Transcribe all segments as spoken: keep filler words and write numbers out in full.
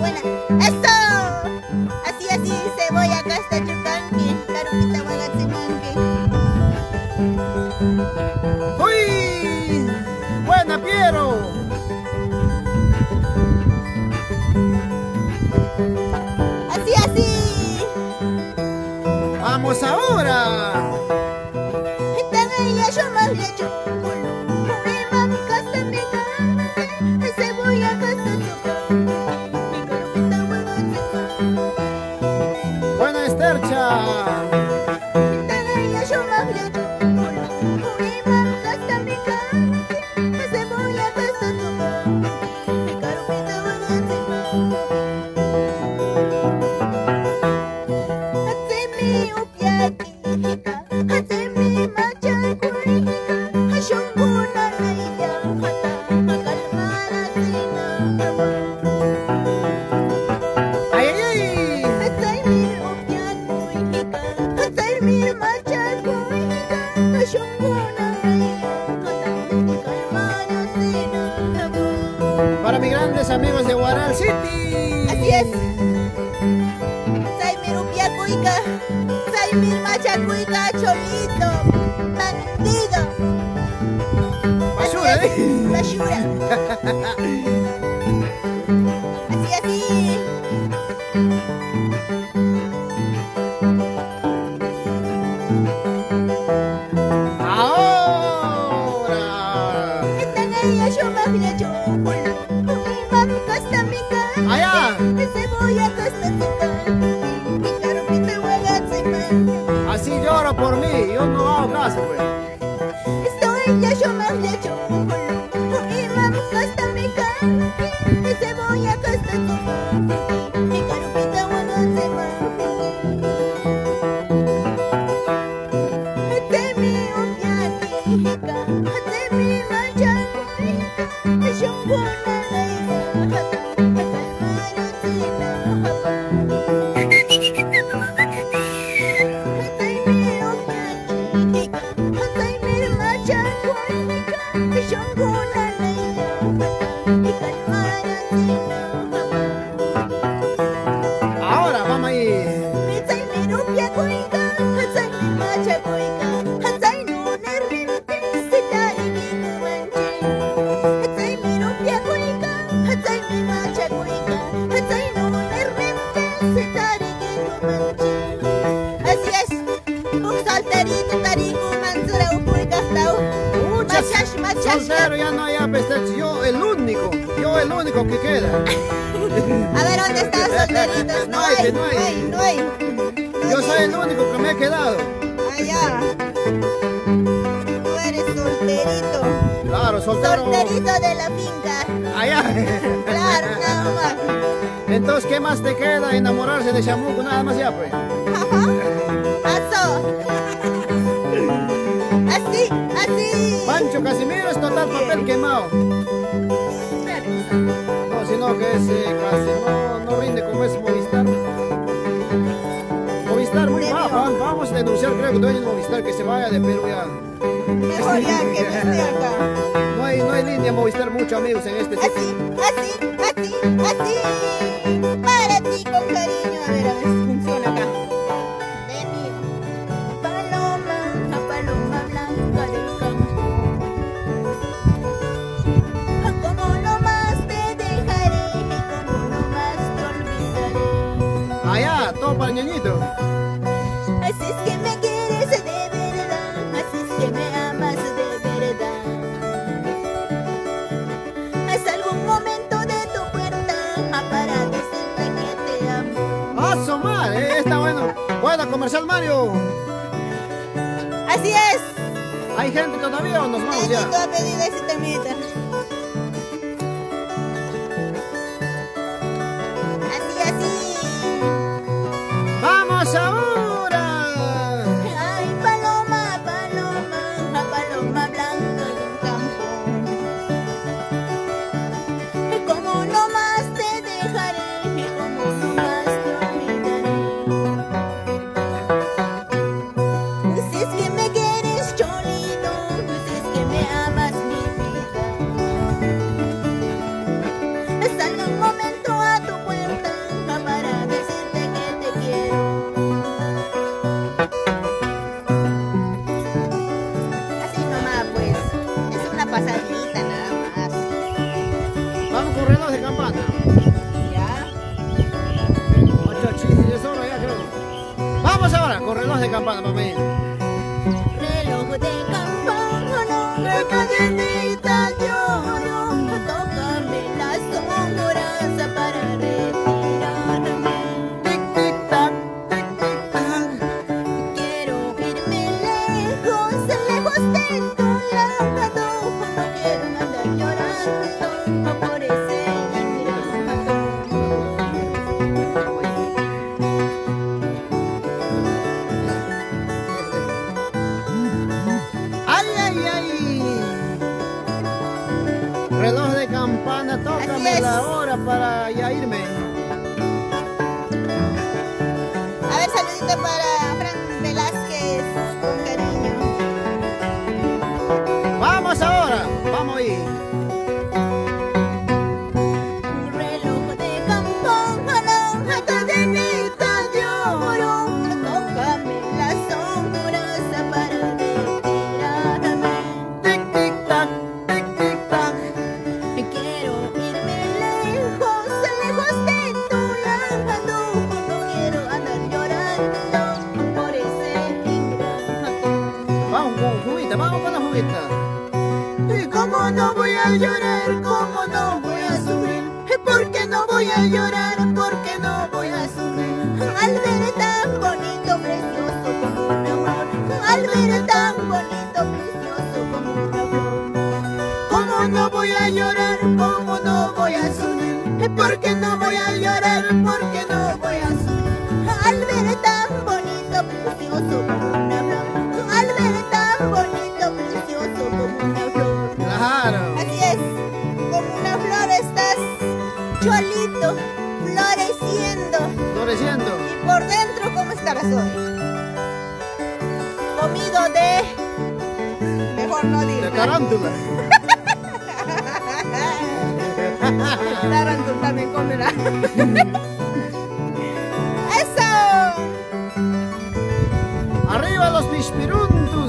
buena. ¡Eso! Así, así, cebolla, casta, chupanqui, carupita, guagatsimanqui. ¡Uy! ¡Buena, Piero! Así, así. ¡Vamos ahora! Están ahí, yo más le echo. Mami, casta, mi carne, cebolla, casta, chupanqui, carupita, guagatsimanqui. ¡Buena, Estercha! Están ahí, yo más le echo. Mami, casta, mi carne, cebolla, casta, chupanqui, carupita, guagatsimanqui. Hatsemi upiaki hika, hatsemi machakuika, hashonguna naiya hata, hakalmara sina haba. ¡Ay, ay, ay! Hatsemi upiaki hika, hatsemi machakuika, hashonguna naiya hata, hakalmara sina haba. Para mis grandes amigos de Huaral City. Así es. Saimir upiacuica, Saimir machacuica, cholito, bandido. Basura, Así es, ¿eh? basura. Así, así. Ahora. Están ahí, yo más le echo. Mami, casta mi carne, Allá. cebolla, casta tu carne, mi carupita, guagatsimanqui. Así llora por mí, yo no hago caso, pues. Estoy ya yo más le echo. Y mami, casta mi carne, cebolla, casta tu carne, mi carupita, guagatsimanqui. Hatsemi upiaki hika, hatsemi machakuika, hashonguna naiya hata, hakalmara sina haba. Hatsemi upiaki hika, hatsemi machakuika, hashonguna naiya hata, hakalmara sina haba. Ahora, vamos ahí. Hatsemi upiakuika, hatsemi machakuika, hatsemi nervinte, sitarigi kumanchi. Hatsemi upiakuika, hatsemi machakuika, hatsemi nervinte, sitarigi kumanchi. Así es, un solterito tariku mansura upuika tau. Muchas Machash, machash. soltero ya no hay apestecho. Yo el único, yo el único que queda. A ver, ¿dónde están los solteritos? No No hay, hay, no no hay. hay, no hay. Yo soy el único que me he quedado. Allá. Tú eres solterito. Claro, soltero. Solterito de la finca. Allá. Claro, nada más. Entonces, ¿qué más te queda? Enamorarse de Chamuco, nada más ya, pues. Ajá. Pasó. Así, así. Pancho Casimiro es total papel quemado. No, sino que es eh, casi no, no rinde como es Movistar. Movistar muy Premio. bajo. Vamos a denunciar, creo que dueño de Movistar que se vaya de Perú ya. Mejor ya que me esté acá. No hay, no hay línea Movistar, muchos amigos en este sitio. Así, así, así, así. Para ti con cariño. A ver, a ver si funciona acá. De mi paloma, la paloma blanca del campo. Como no más te dejaré, como no más te olvidaré. Allá, todo para el ñañito. Así es que me quieres de verdad, así es que me amas de verdad. Haz algún momento de tu puerta para decirme que te amo. ¡Ah, Somar! Eh, está bueno. Buena comercial, Mario. Así es. ¿Hay gente todavía o nos vamos Te ya? invito a pedir ese temita. Así, así. ¡Vamos ahora! Ay, paloma, paloma, la paloma blanca de un campo. Como no más te dejaré, como no más te olvidaré. Si es que me quieres, cholito, si es que me amas, mi vida. campana. Ya. Ocho chistes, es hora ya creo. Vamos ahora con reloj de campana, mami. Reloj de campana, de cadenita de oro, tócame las horas para retirarme. Tic, tic, tac, tic, tic, tac. Quiero irme lejos, lejos de tu lado. No quiero andar llorando por ese ingrato. ¡Ay, ay, ay! Reloj de campana, Así tócame es. la hora para ya irme. A ver, saludito para Fran Velázquez, con cariño. Vamos ahora, vamos ahí. Reloj de campana, cadenita de oro, tócame las horas para retirarme. Tic, tic, tac, tic, tic, tac. Quiero irme lejos, lejos de tu lado. No quiero andar llorando por ese ingrato. Vamos con juguita, vamos con la juguita. ¿Y cómo no voy a llorar? ¿Cómo no voy a sufrir? ¿Por qué no voy a llorar? ¿Por qué no voy a sufrir? Al ver tan bonito, precioso como una flor. Al ver tan bonito, precioso como una flor. ¿Cómo no voy a llorar? ¿Cómo no voy a sufrir? ¿Por qué no voy a llorar? ¿Por qué no voy a sufrir? Al ver tan bonito, precioso como una flor. Al ver tan bonito, precioso como una flor. Claro. Así es, como una flor estás cholito, floreciendo. Floreciendo. Y por dentro, ¿cómo estarás hoy? Comido de... Mejor no De digo. tarántula. Tarántula también comerá. ¡Eso! Arriba los pispiruntus.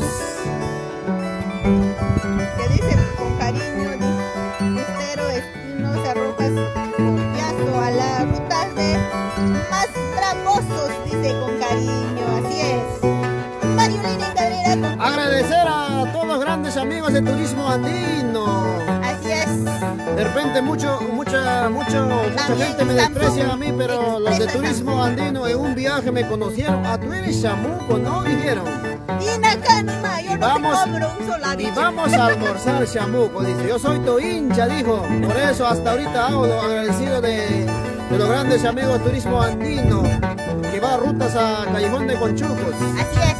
Que dicen con cariño, Estero Espinosa Rojas, Corpiazo, a las rutas de más tramposos, dice con cariño, así es. Mariolina Cabrera con Agradecer a todos los grandes amigos de Turismo Andino. así es. De repente mucho, mucha, mucho, mucha También gente me están desprecia con- a mí, pero los de expresan Turismo Andino en un viaje me conocieron. A tú eres chamuco, ¿no? Dijeron. Dina Canima, yo no Vamos- te cobro un Y soladito. vamos a almorzar chamuco, dice. Yo soy tu hincha, dijo. Por eso hasta ahorita hago lo agradecido de, de los grandes amigos de Turismo Andino, que va a rutas a Callejón de Conchucos. Así es.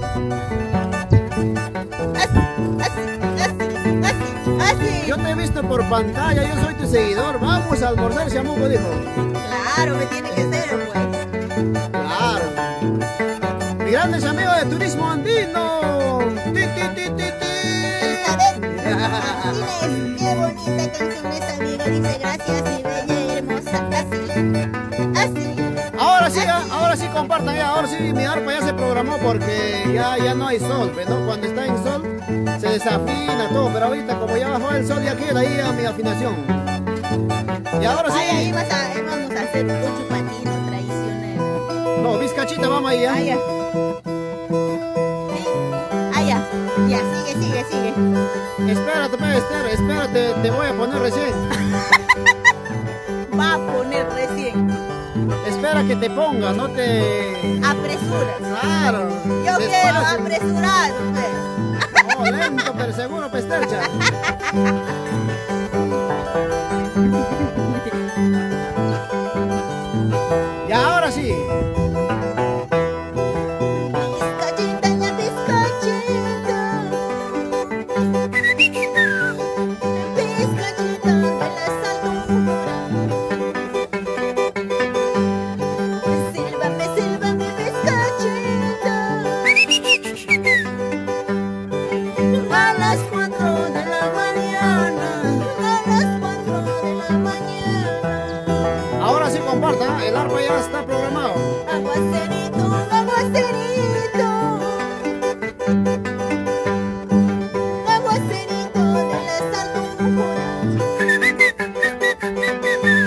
Así, así, así, así, así. Yo te he visto por pantalla, yo soy tu seguidor. Vamos a almorzar chamuco, dijo. Claro, me tiene que ser, pues. Claro. Mi grandes amigos de Turismo Andino. Ti, ti, ti, ti, ti. Elizabeth Martínez, qué bonita canción esa, amiga. Dice gracias, mi bella y hermosa. Así, así. Ahora sí, ah, ahora sí compartan ya, ahora sí mi arpa ya se programó porque ya, ya no hay sol, pues, ¿no? Cuando está en sol se desafina todo, pero ahorita como ya bajó el sol ya queda ahí a mi afinación. Y ahora sí. Ay, ahí, vas a, ahí vamos a hacer un chupatino tradicional. No, bizcachita, vamos ahí, ¿ah? Ah, ya. Sí. Ah, ya. Ya, sigue, sigue, sigue. Espérate, pues, Esther, espérate, te voy a poner recién. Va a poner recién. Espera que te ponga, no te... Apresuras. Claro. Yo quiero despacio. apresurado, pues. No, lento, pero seguro, pestercha. Y ahora sí. Bizcachita, la bizcachita. Bizcachita de la saludura. Sílvame, sílvame, bizcachita. A las cuatro de la mañana. A las cuatro de la mañana. Ahora sí comparta, el arpa ya está programado. Aguacerito, aguacerito. Aguacerito de la saludura.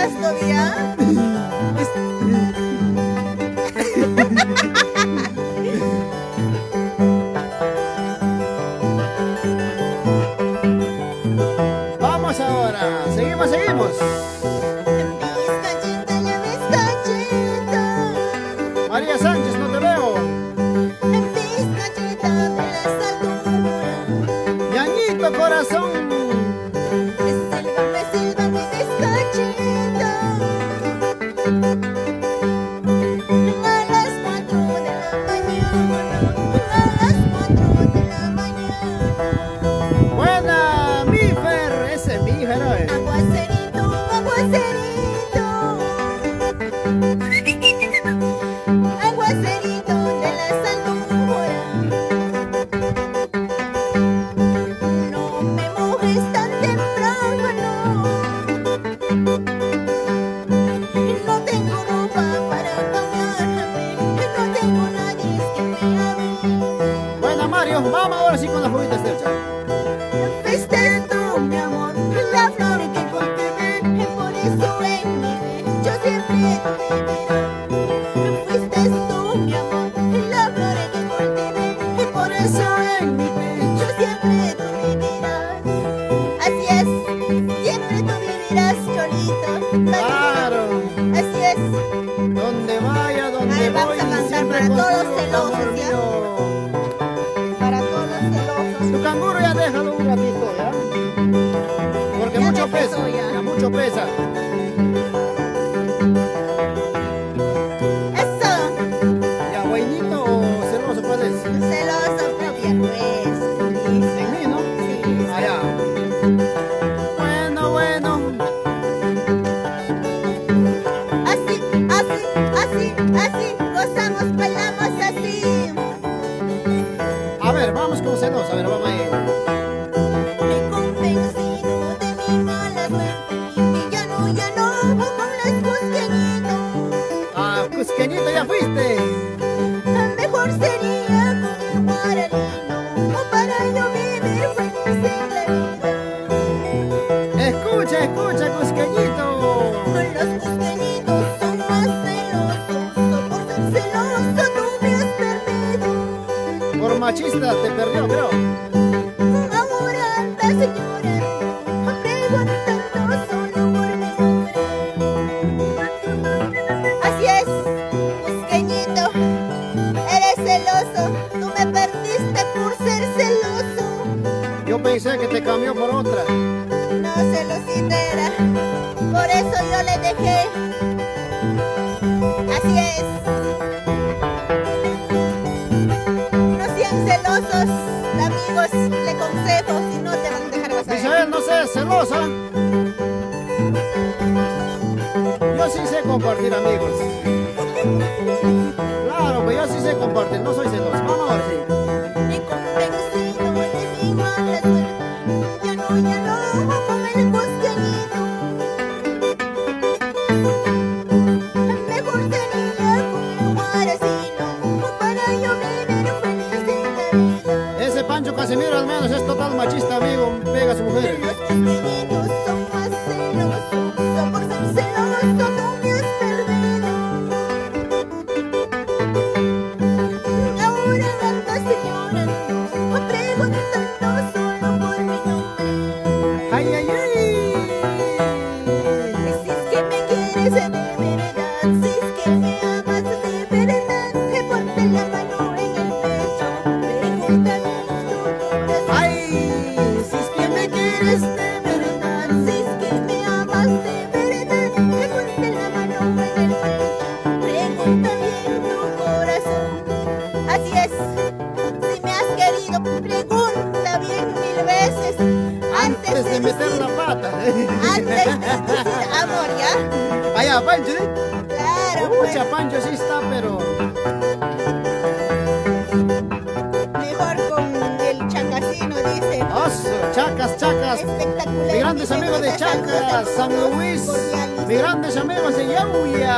más todavía? Vamos ahora, seguimos, seguimos. Bizcachita, la bizcachita. María Sánchez, no te veo. Bizcachita de las alturas. Ñañito corazón. Sílvame, sílvame, bizcachita. A las cuatro de la mañana. A las cuatro de la mañana. Buena, Mifer, ese es Mifer, ¿eh? Aguacerito, aguacerito. Aguacerito de las alturas. No me mojes tan temprano. No tengo ropa para cambiarme. No tengo nadie que me ame. Buena, Mario, vamos ahora sí con la juguita estrecha. Fuiste tú, mi amor, la flor que cultivé, por eso en mi vida yo siempre te viviré. Fuiste tú, mi amor, la flor que cultivé, por eso en mi vida yo siempre tú vivirás. Así es, siempre tú vivirás, Cholito. Claro, Así es. donde vaya, donde Ahí vamos voy, a cantar siempre para todos los contigo, celosos, amor ¿ya? mío. Para todos los celosos. Tu canguro ya déjalo un ratito, ¿ya? Porque Ya mucho me pesa, pesó ya. ya mucho pesa. Eso. Ya, buenito o celoso, ¿cuál es? Celoso propio, pues. En mí, ¿no? Sí. Allá. Bueno, bueno. Así, así, así, así, gozamos, bailamos así. A ver, vamos con celoso, a ver, vamos ahí. Me he convencido de mi mala suerte y ya no, ya no, con las cusqueñitos. Ah, Cusqueñito, ya fuiste. Mejor sería con un guaranino o para yo vivir feliz en la vida. Escucha, escucha, Cusqueñito. Los cusqueñitos son más celosos, por ser celoso tú me has perdido. Por machista te perdió, creo. Ahora anda llorando, preguntando solo por mi nombre. Así es, Cusqueñito, eres celoso, tú me perdiste por ser celoso. Yo pensé que te cambió por otra. No celosita era, por eso yo le dejé. Así es. No sean celosos, amigos, le consejo, si no te van a dejar pasar. Misael, no seas celosa. Yo sí sé compartir, amigos. Claro, pues yo sí sé compartir, no soy celoso. Vamos a ver si. Me he convencido de mi mala suerte, ya no, ya no, con el cusqueñito. Mejor sería con el guaracino, para yo vivir feliz en la vida. Ese Pancho Casimiro al menos es total machista, amigo. Pega a su mujer. Los cusqueñitos son más celosos, por ser celoso tú me has perdido. Ahora andas llorando, preguntando solo por mi nombre. ¡Ay, ay, ay! Si es que me quieres de verdad, si es que me amas de verdad, que ponte la mano en el pecho, pregúntame tu corazón. ¡Ay! Si es que me quieres de verdad, si es que me amas de verdad, que ponte la mano en el pecho, pregunta bien tu corazón. Así es, si me has querido, pregunta bien mil veces antes Antes de de meter decir, la pata. antes de decir amor, ¿ya? Allá, Pancho, ¿sí? Claro, pues. Mucha Pancho sí está, pero. Mejor con el chacasino, dice. Oso, chacas, chacas. Espectacular. Mis grandes amigos de Chacas, San Luis. Mis grandes amigos de Yauya.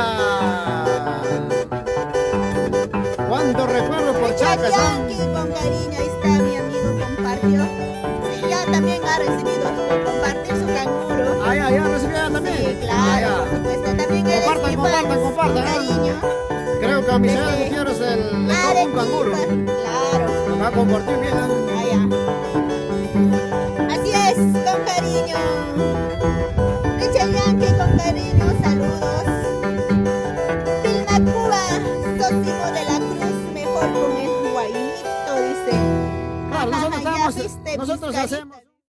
Cuánto recuerdo por Chacas, ¿ah? Yankee, con cariño, ahí está mi amigo, compartió. Sí, ya también ha recibido su compartir su canguro. Ah, ya, ya, recibió ya también. Sí, claro. Ah, ya. supuesto. También el Compartan, Esteban, compartan, compartan, ¿eh? cariño. Creo que a Michelle Desde Gutiérrez el, le toca un canguro. Arequipa, claro. Va a compartir bien, ¿eh? Allá. Así es, con cariño. Richard Yankee, con cariño, saludos. Vilma Cuba, Sósimo de la Cruz, mejor con el guainito, dice. Claro, nosotros, Ajá, ya estamos, viste, nosotros Vizcayita. hacemos...